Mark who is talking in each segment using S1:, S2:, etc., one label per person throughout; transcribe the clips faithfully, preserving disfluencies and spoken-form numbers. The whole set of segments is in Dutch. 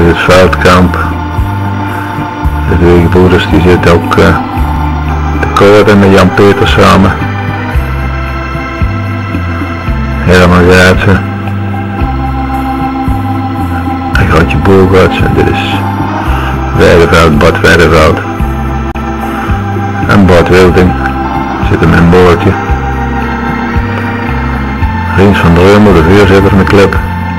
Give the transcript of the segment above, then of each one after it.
S1: is het Veldkamp. De twee gebroeders die zitten ook uh, te koorden met Jan Peters samen. Herman Gaatsen. En Grootje Boergaerts. En dit is Weideveld, Bart Weideveld. En Bart Wilding zit hem in een boordje. Riens van Dreumel, de voorzitter van de club.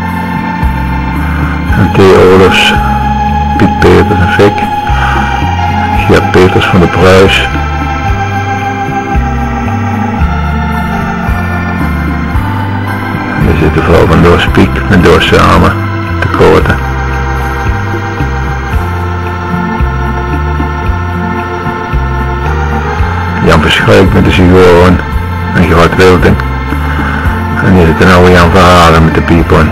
S1: En T. Olofs, Piet Peters en Fik. Gert Peters van de Pruis. En er zit de vrouw van Doors Piek en Doors samen te koorden. Jan Verschuik met de Sigoren en Gerard Wilding. En hier zit een oude Jan Verhalen met de piepon.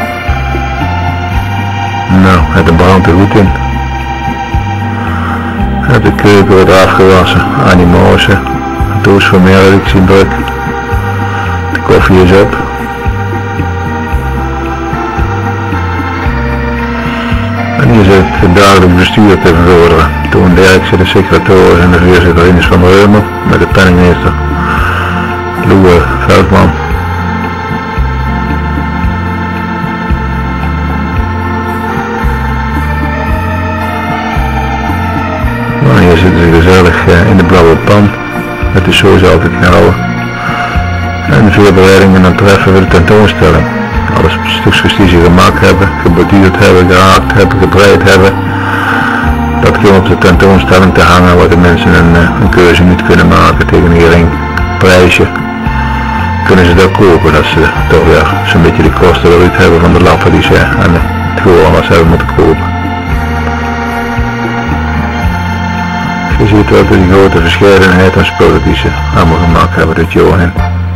S1: Nou, het de brandt er goed in. En de keuken wordt afgewassen, Annie Moosen, Toos van Merwijk zien druk. De koffie is op. En hier zit het dagelijk bestuur te vervorderen. Toon Derksen, de secretaris en de voorzitter Ines van Reumel met de penningmeester Loe Veldman. Nou, hier zitten ze gezellig in de blauwe pan met de soos altijd gehouden. En de voorbereidingen aan het treffen voor de tentoonstelling. Alles stukjes die ze gemaakt hebben, geborduurd hebben, geraakt hebben, gebreid hebben. Dat komt op de tentoonstelling te hangen waar de mensen een, een keuze niet kunnen maken tegen een gering prijsje. Kunnen ze dat kopen, dat ze toch weer zo'n beetje de kosten eruit hebben van de lappen die ze aan het gewone hebben moeten kopen. Je ziet ook die grote verscheidenheid aan spullen die ze allemaal gemaakt hebben dit jaar heen.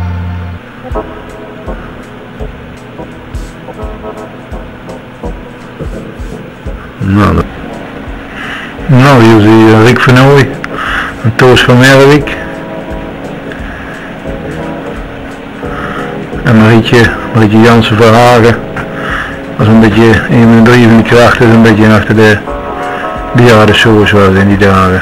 S1: Nou, nou, hier zie je Rick van Ooy en Toos van Merwijk. En Marietje, Marietje Jansen van Hagen. Dat is een beetje een van de drievende krachten, een beetje achter de bejaardensoos was in die dagen.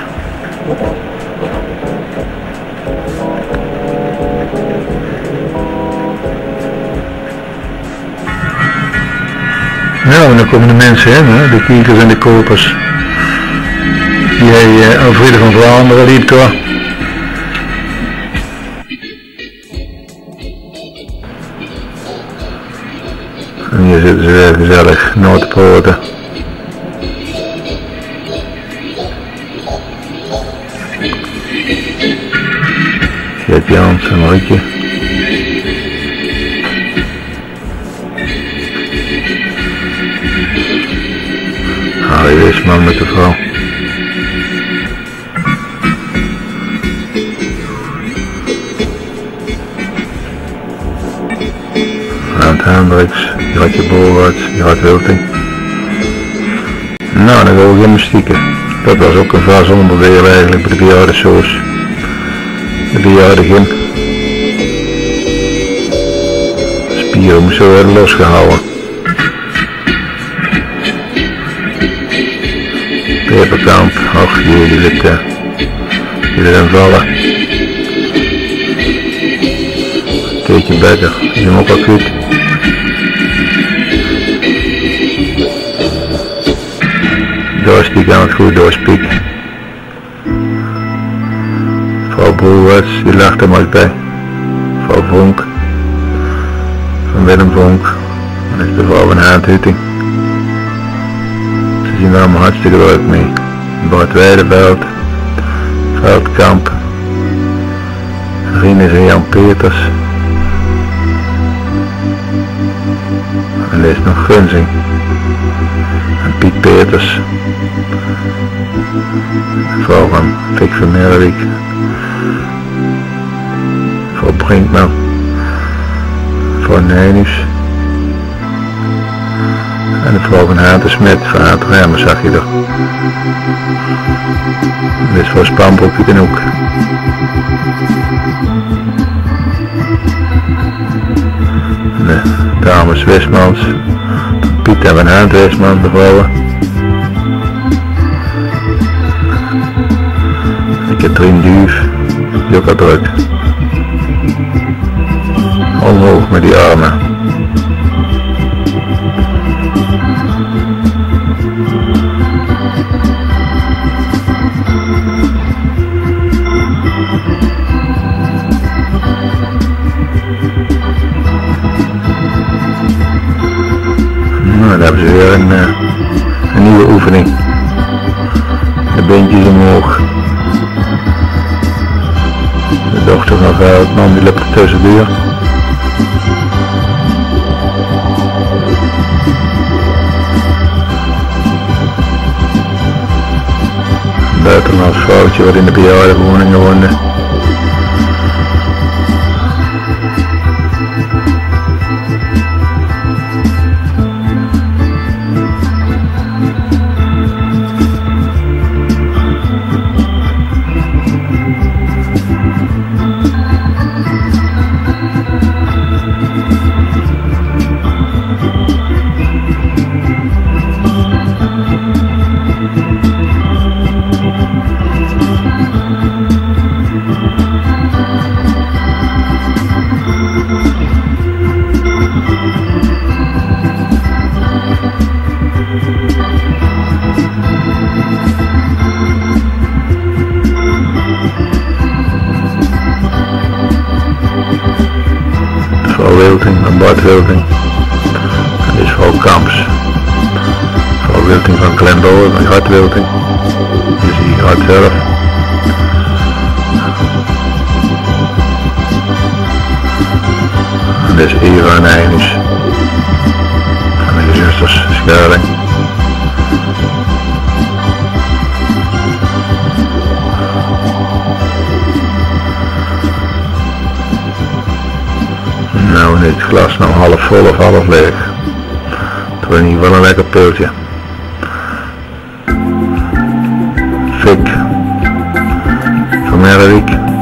S1: Ja, en dan komen de mensen in, hè? De kiekers en de kopers. Die hij uh, Alfrede van Vlaanderen liep door. En hier zitten ze weer gezellig noodpoten. Gert Jans en Marietje. Harry Wisman met de vrouw. Arnd Hendricks, Gerardje Boergaerts, Gerard Wilding. Nou, dan gaan we gymnastieken. Dat was ook een vast onderdeel eigenlijk bij de bejaardensoos. De bejaardengym. Spieren moesten worden losgehouden. Peperkamp, ach jullie zit, uh, jullie zijn vallen. Teetje Becker, is hem ook al goed. Doorspiek aan het goed, doorspiek. Vrouw Boergaerts, die lacht er maar bij. Vrouw Vonk, van Willem Vonk, dat is de vrouw van Haanthuting. Ze zien er allemaal hartstikke leuk mee. Bart Weideveld, Veldkamp, Rinus en Jan Peters. En er is nog Gunzing. En Piet Peters. Vrouw van Fik van Merwijk. Vrouw Brinkman. Vrouw Nijnus. En de vrouw van Haat de Smit, van Haat de Remmen zag je er. Dit is voor Spanbroekje ten Hoek. De dames Wismans, Piet en Van Haat Wisman, de vrouwen. Katrien Duuf, die ook al druk. Omhoog met die armen. Nou, dan hebben ze weer een, uh, een nieuwe oefening. De beentjes omhoog. De dochter van het man die loopt er tussendoor. Een buitenlands vrouwtje wat in de bejaardenwoningen woonde. Vrouw Wilting en Bart Wilting. En dit is vrouw Kamps. Vrouw Wilting van Klemboor en Hart Wilting. Hier zie je Hart zelf. En dit is Eva en Agnes. En de zusters Scherling. Nou, dit glas nou half vol of half leeg. Het wordt in ieder geval een lekker peultje. Fik van Merrick.